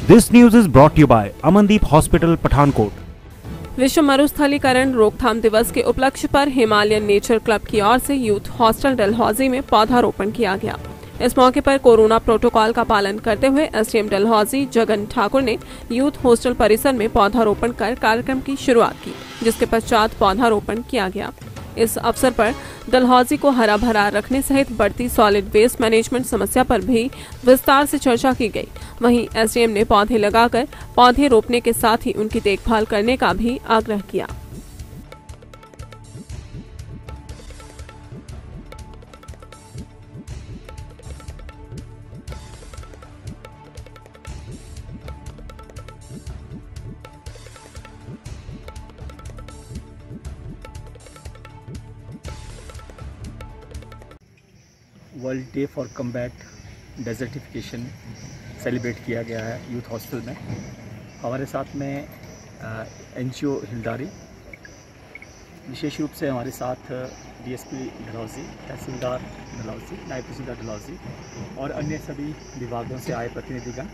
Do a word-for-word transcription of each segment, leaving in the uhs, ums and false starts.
This news is brought to you by Amandeep Hospital, Pathankot। विश्व मरुस्थलीकरण रोकथाम दिवस के उपलक्ष्य पर हिमालयन नेचर क्लब की ओर से यूथ हॉस्टल डलहौजी में पौधारोपण किया गया। इस मौके पर कोरोना प्रोटोकॉल का पालन करते हुए एसडीएम डलहौजी जगन ठाकुर ने यूथ हॉस्टल परिसर में पौधारोपण कर कार्यक्रम की शुरुआत की, जिसके पश्चात पौधारोपण किया गया। इस अवसर पर डलहौजी को हरा भरा रखने सहित बढ़ती सॉलिड वेस्ट मैनेजमेंट समस्या पर भी विस्तार से चर्चा की गई। वहीं एसडीएम ने पौधे लगाकर पौधे रोपने के साथ ही उनकी देखभाल करने का भी आग्रह किया। World day for combat desertification celebrate किया गया है यूथ हॉस्टल में। हमारे साथ में एनजीओ हिलदारी, विशेष रूप से हमारे साथ डीएसपी डलहौजी, तहसीलदार डलहौजी, नायब तहसीलदार डलहौजी और अन्य सभी विभागों से आए प्रतिनिधिगण।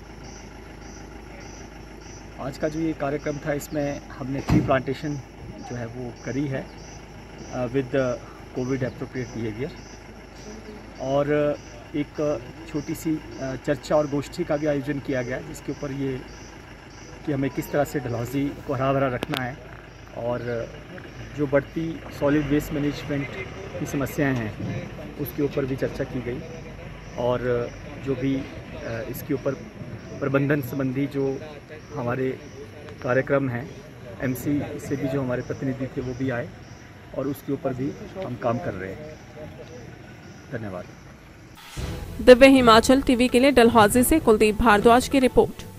आज का जो ये कार्यक्रम था, इसमें हमने ट्री प्लांटेशन जो है वो करी है विद कोविड एप्रोप्रिएट बिहेवियर, और एक छोटी सी चर्चा और गोष्ठी का भी आयोजन किया गया, जिसके ऊपर ये कि हमें किस तरह से डलहौजी को हरा भरा रखना है और जो बढ़ती सॉलिड वेस्ट मैनेजमेंट की समस्याएं हैं उसके ऊपर भी चर्चा की गई, और जो भी इसके ऊपर प्रबंधन संबंधी जो हमारे कार्यक्रम हैं, एमसी से भी जो हमारे प्रतिनिधि थे वो भी आए और उसके ऊपर भी हम काम कर रहे हैं। धन्यवाद। दिव्य हिमाचल टीवी के लिए डलहौजी से कुलदीप भारद्वाज की रिपोर्ट।